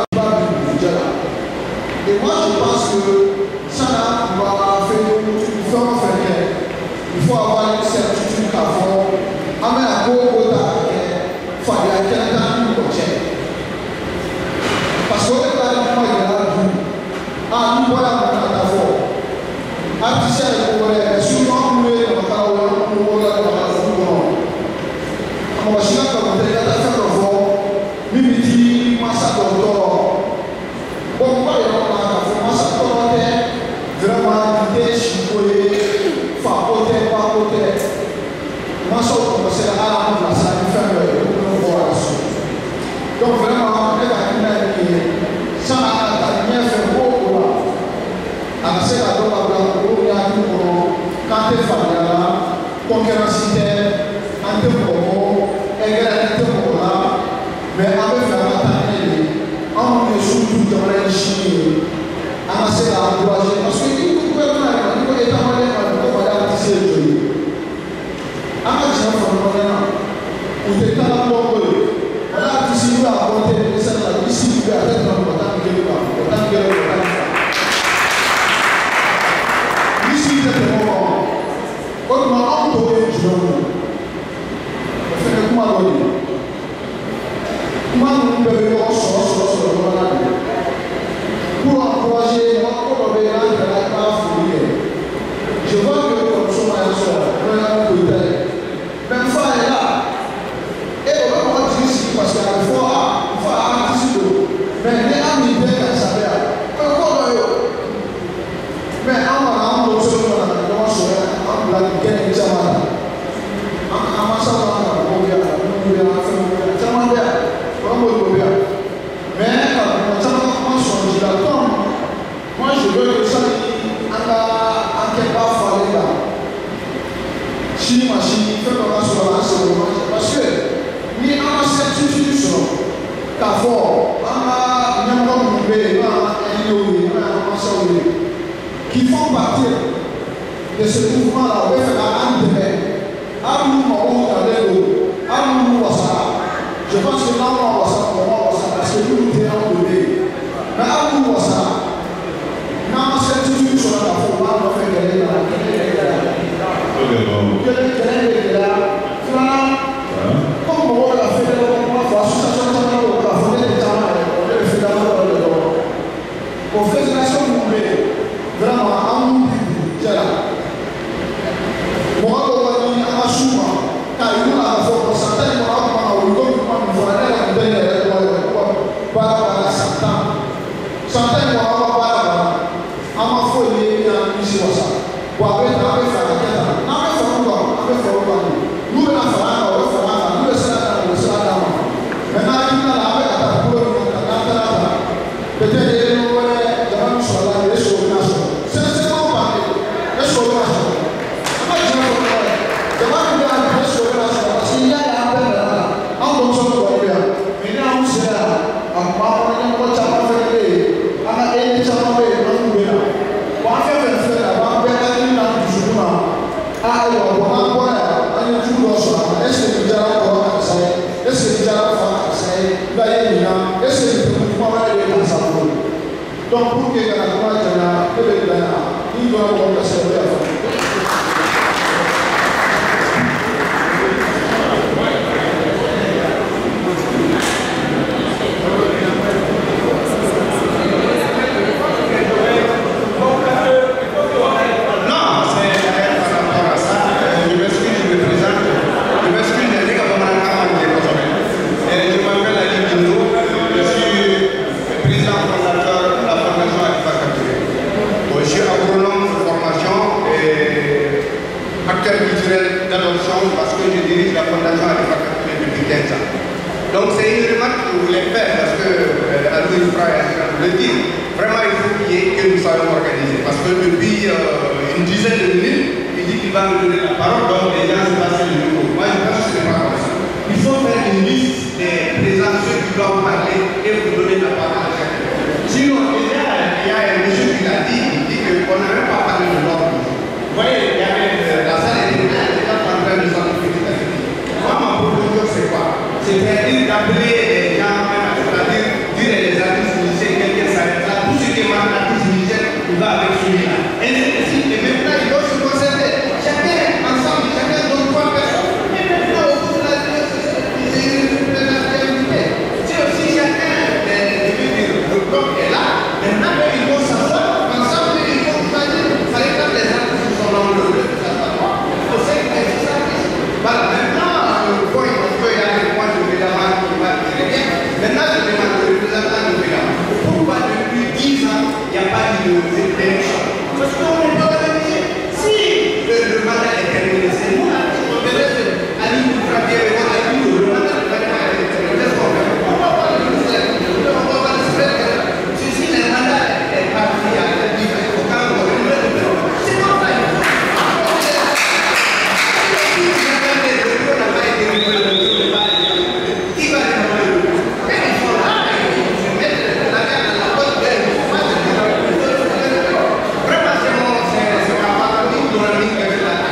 je pense que ça n'a pas fait une forme féminine. Il faut avoir une certitude qu'avant, amène à beaucoup d'argent, il faut aller à quelqu'un qui nous tient. Parce que quand il y a vu, ah, nous voilà mon d'abord. Artisan et Congolais, souvent nous les dans le cas où nous voilà dans la foule. On va chercher comme on dit, la faire le fond, mimiti, massa d'or. Bon, pas les gens là, massa d'or, vraiment, des chicots, facoté, facoté. Massa d'or, c'est la rame, la salle, faire le voir là-dessus. Donc vraiment, les gars qui ça a bien fait beaucoup là. À ce là, on va voir quand tu fais la concurrence, un peu promo, et un peu promo, mais avec la maternelle, on est surtout dans la Chine. À ce là, on doit agir parce que nous pouvons pas, nous pouvons être en train de faire la tisser le jeu. À ce là, on va voir, on est dans la bombe. Voilà, tu sais, à côté de ça, ici, tu as peut-être un peu de temps, autant que le temps. Ici, c'est le moment. Autrement, on doit être jeune. On fait le comment on dit. Comment nous devons faire sur le moment. Pour encourager, pour encourager la folie. Je vois que le consommateur, on a un peu d'aide. Même fois est là. Et on va dire ici, parce qu'il faut anticiper. Mais les amis bien qu'à savoir, encore là, mais on va en poser sur la commence à la guerre de Jamana. En massant la Bobia, nous devons faire Jamana, comme le Bobia. Mais quand on change la tombe, moi je veux que ça en quelque part fasse là. Si machine, fait comme ça sur la seconde, parce que ni à certitude qu'avant, à n'importe où, qui font partie de ce mouvement-là, on va faire un demain. À nous, on va aller au, à nous, on va ça. Je pense que là, on va ça, on va ça, parce que nous, nous sommes en deux. Mais à nous, on va ça. Non, certitude sur la foi, on va faire gagner la quelle est là? Comme on l'a fait, on va voir ça, ça, ça, on va faire des temps, on va faire d'abord le dos. Pour faire des nations, vous voulez vraiment, à nous, c'est là. Moi, on va dire à ma chouma, car il y a un fort pourcentage, on va prendre un peu de temps, on va aller à la belle, on va aller à Satan. Satan, on va pas là-bas. À ma folie, il y a un ici, ça. Pour après, on va faire la quête. Non, mais il faut voir, on va faire le temps. Nous, on va faire la on va faire la nous, on va faire la on va faire la maintenant, il y a la avec la couleur, on va faire la peut-être qu'il y a une nouvelle, il y a une chose là, il y a une chose là. C'est c'est bon, pas il y a une chose là. C'est pas dire que c'est pas qu'il y a une chose là, parce qu'il y a un peu là, on va se voir bien. Maintenant, on sait là, on va prendre un peu de temps pour faire les, on a un peu de temps pour faire les, on va faire le faire là, on va faire une là, du jour là. Ah, il va voir quoi là, on est toujours là. Est-ce que tu as encore à ça? Est-ce que tu as encore à ça? Là, il y a, est-ce que tu peux pouvoir aller dans sa peau? Donc, pour que la loi de la P B D, il doit avoir la sécurité à faire. Parce que je dirige la fondation Alifakatouré depuis quinze ans. Donc c'est une remarque que je voulais faire parce que euh, Aloïs Fra est en train de le dire. Vraiment il faut qu'il y ait que nous soyons organisés. Parce que depuis euh, une dizaine de minutes, il dit qu'il va me donner la parole, donc les gens se passent le micro. Moi je pense que ce n'est pas comme ça. Il faut faire une liste des présents, ceux qui doivent parler et vous donner la parole à chacun. Sinon, il y a, il y a un monsieur qui l'a dit, il dit qu'on n'a même pas parlé de l'ordre. Vous voyez, il y avait euh, la salle était en train de s'occuper petit à petit. Moi, ma proposition, c'est quoi? C'est-à-dire d'appeler les gens, c'est-à-dire dire les artistes musiciens, quelqu'un s'arrête là, tout ce qui est artiste musicien. va avec celui-là. Et maintenant, il doit se concerter. Chacun ensemble, chacun donne trois personnes. Et maintenant, au bout de la vie, c'est aussi chacun, le bloc est là. Maintenant, ils vont s'asseoir ensemble, ils vont choisir. Par exemple, les artistes sont dans le bleu, ça va pas. Il faut cinq artistes. Voilà, maintenant, le point, il faut y aller, moi, je vais là-bas, qui va très bien. Maintenant, je demande au représentant de Béla, pourquoi depuis dix ans, il n'y a pas d'élection? Parce qu'on ne peut pas organiser. Si le, le mandat est terminé, c'est nous, là, on peut laisser Ali Koufrati et on a dit le mandat est terminé. Qu'est-ce qu'on fait? On va pas le faire. On va pas le faire. Si, si le mandat est parti à la vie, au cas où on veut le faire. C'est pas vrai. Si le mandat est terminé, on n'a pas été réglé. Qui va le faire? Il faut là, il faut mettre la garde à la porte de vraiment, c'est mon c'est ma famille dans la ligne que je la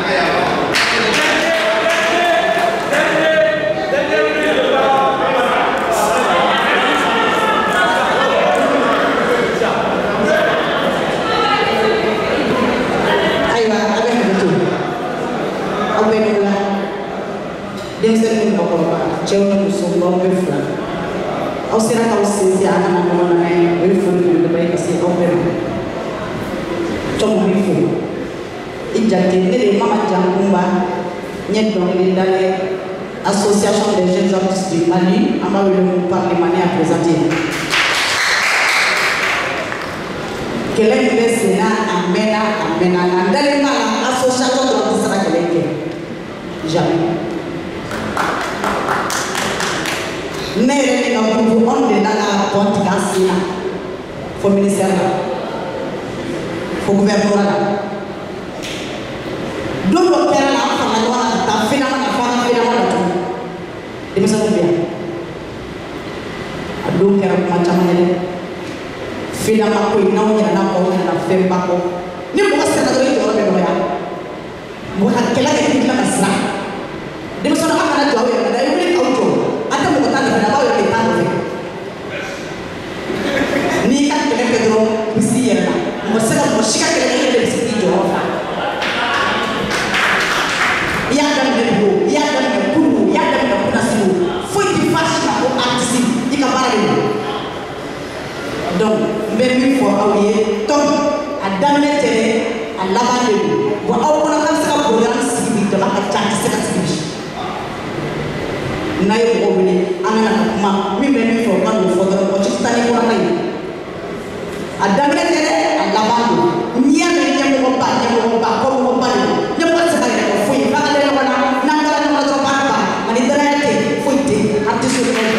Aywa, avec le tout. Avec la denmisɛnninw mɔgɔkɔrɔba cɛw ni musow aw bɛ fila aw sera k'aw sinsin a kana ɲɔgɔn na o ye foli belebeleba ye ka se aw bɛɛ ma tɔmɔ b'i fo i jate ne de ye Mama Jankumba n ye dɔnkilida kɛ association des jeunes artistes du Mali an b'a wele ko parlemani à présenter kɛlɛ min bɛ sen na a mɛnna a mɛnna nka n dalen b'a la association dɔrɔn tɛ se ka kɛlɛ kɛ jamais. Ne yɛrɛ ni ka groupe anw de nana tɔn tigɛ an sen na fo ministère la fo gouvernement la don dɔ kɛra la an farala ɲɔgɔn kan ka taa finama na fo an ka finama la tuguni denmisɛnninw bɛ yan a don kɛra kuma caman ye dɛ finama ko in n'aw ɲinɛna kɔ aw ɲinɛna fɛnba kɔ ni mɔgɔ sera dɔrɔn i jɔyɔrɔ bɛ dɔgɔya mɔgɔ ka kɛlɛ kɛ k'i tila ka siran denmisɛnninw aw kana jɔ aw yɛrɛ la i wuli k'aw jɔ an tɛ mɔgɔ ta nɔfɛ aw yɛrɛ de t'a nɔfɛ n'i ka kɛlɛ kɛ dɔrɔn i bɛ s'i yɛrɛ la mɔgɔ tɛ se ka mɔgɔ si ka kɛlɛ kɛ i yɛrɛ de bɛ se k'i jɔyɔrɔ fa i y'a daminɛ bi o i y'a daminɛ kunu o i y'a daminɛ kunasini o foyi tɛ fa si ma ko artiste i ka baara de don donc n bɛ min fɔ aw ye tɔn a daminɛ tɛ dɛ a laban de don wa aw fana ka se ka programme sigi bi dama ka ca a tɛ se ka sigi bi. n'a ye mɔgɔ wele an bɛna ka kuma min bɛ min fɔ o ka n'o fɔ dɔrɔn mɔgɔ si tɛ taa ni kɔrɔta ye a daminɛ tɛ dɛ a laban don n'i y'a mɛn ɲɛmɔgɔba ɲɛmɔgɔba kɔmɔgɔba de don ɲɛmɔgɔ tɛ se ka yɛrɛ kɛ foyi f'a ka da ɲɔgɔn na n'an taara ɲɔgɔn na dɔrɔn baara ban ani danaya tɛ foyi tɛ a tɛ se o kɔrɔ.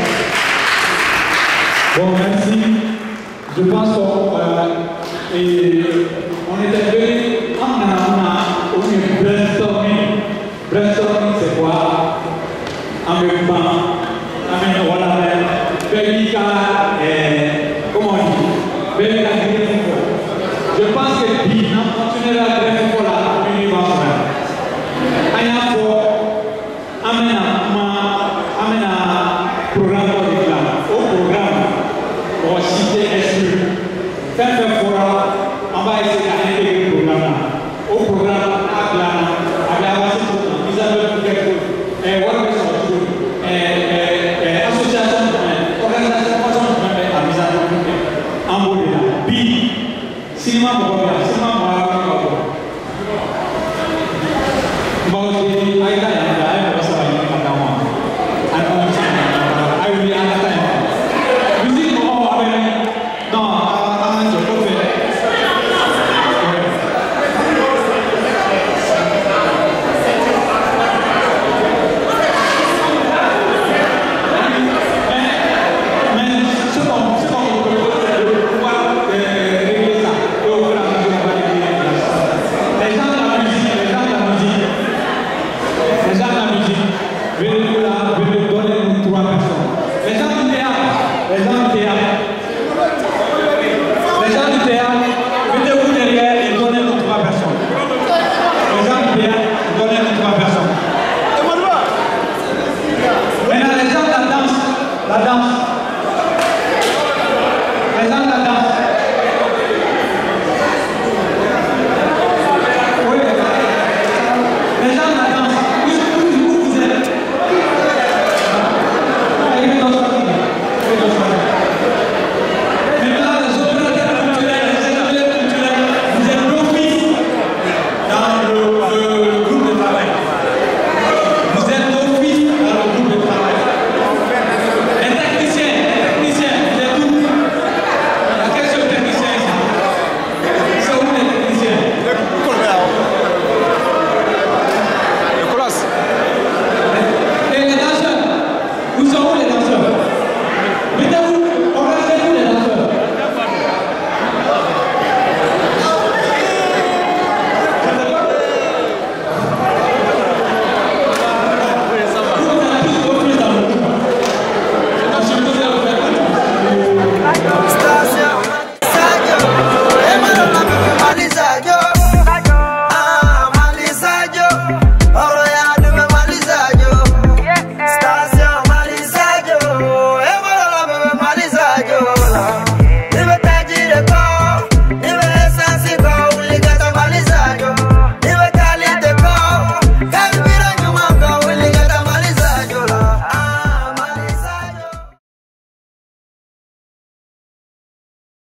Bon, merci. Je pense qu'on euh, était venu en a une brainstorming. Brainstorming, c'est quoi? En même temps, voilà, Belgica, comment on dit? Belgica, je pense que Bina continuera à être pour la universelle. Il faut amener un programme au programme, on va citer exclu. Faire un forum, on va essayer d'intégrer le programme au programme à la à la base de tout. Nous avons quelque chose. Et voilà, association, organisation, à mise en en Bolivie. Puis, cinéma, cinéma, cinéma,